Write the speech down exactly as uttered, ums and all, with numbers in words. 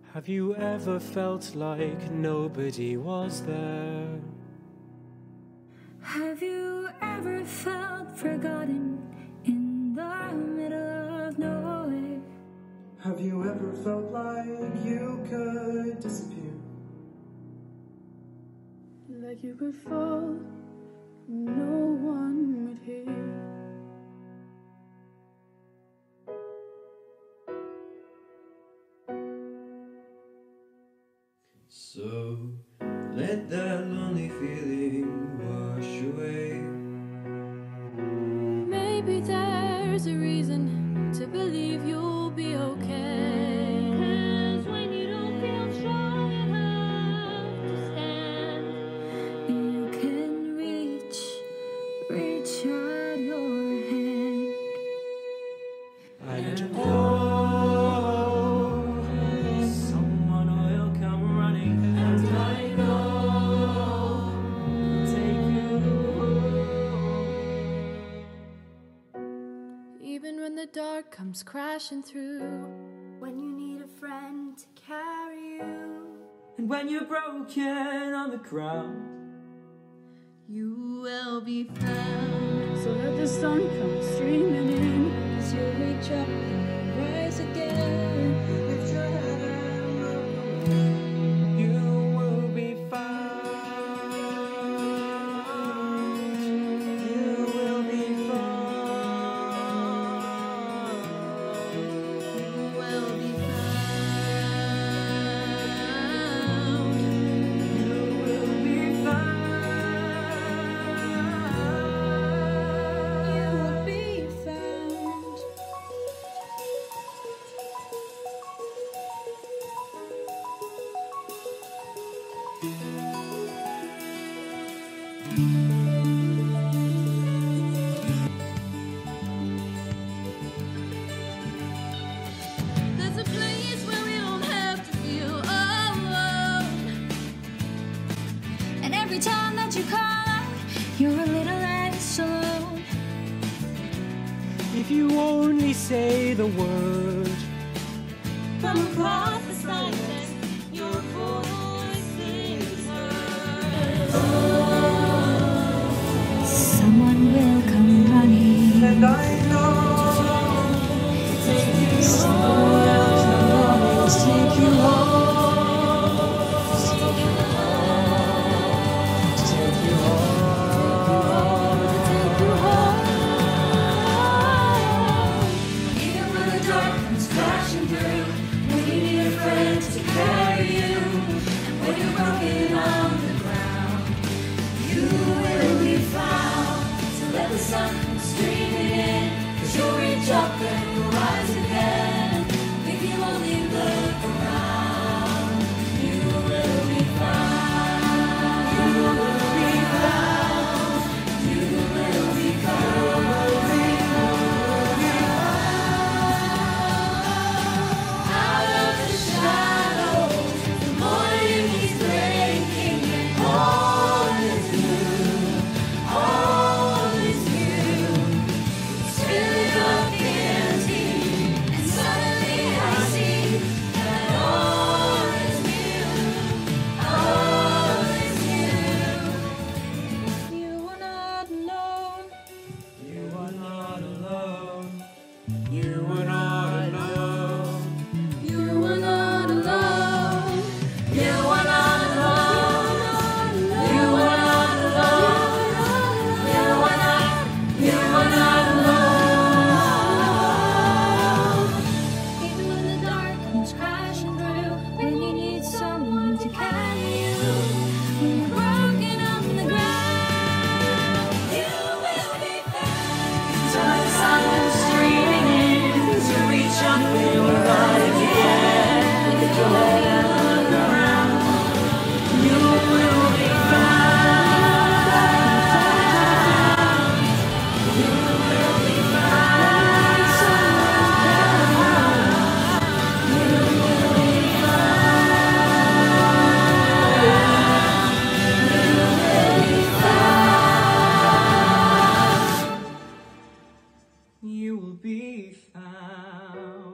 Have you ever felt like nobody was there? Have you ever felt forgotten in the middle of nowhere? Have you ever felt like you could disappear? Like you could fall, no one would hear. So let that lonely feeling wash away. Maybe there's a reason to believe you'll be okay. 'Cause when you don't feel strong enough to stand, You can reach, reach out your hand. And oh, someone will come running, and I know take you home. even when the dark comes crashing through. When you need a friend to carry you, And when you're broken on the ground, You will be found. So let the sun come streaming in, as you reach up and rise again. Lift your head and look away. you will be found. You will be found. You will be found. You will be found. You will be found. There's a place where we don't have to feel alone. And every time that you call out, you're a little less alone. If you only say the word, From across the silence, your voice is heard. Someone will come running, And I know someone will come running to take you home, take you home. take you home. Even when the dark comes crashing through, when you need a friend to carry you, and when you're broken on the ground, you will be found. So let the sun come streaming in, 'cause you'll reach up and you'll rise again. If you only look around, you will be found. You will be found. You will be found. Out of the shadows, the morning is breaking, and all is new. All is new. It's filling up the empty, and suddenly I see that all is new. All is new. You are not alone. You are not alone. You are not alone. You are not alone. You are not alone. You are not alone. You are not. You are not alone. Even when the dark comes crashing through, when you need someone to carry you, when you're broken up in the ground, you will be found. Until the sun comes streaming in to reach up and you'll rise again. If you let it look around, you will be found. You will be found. You will be found. You will be found.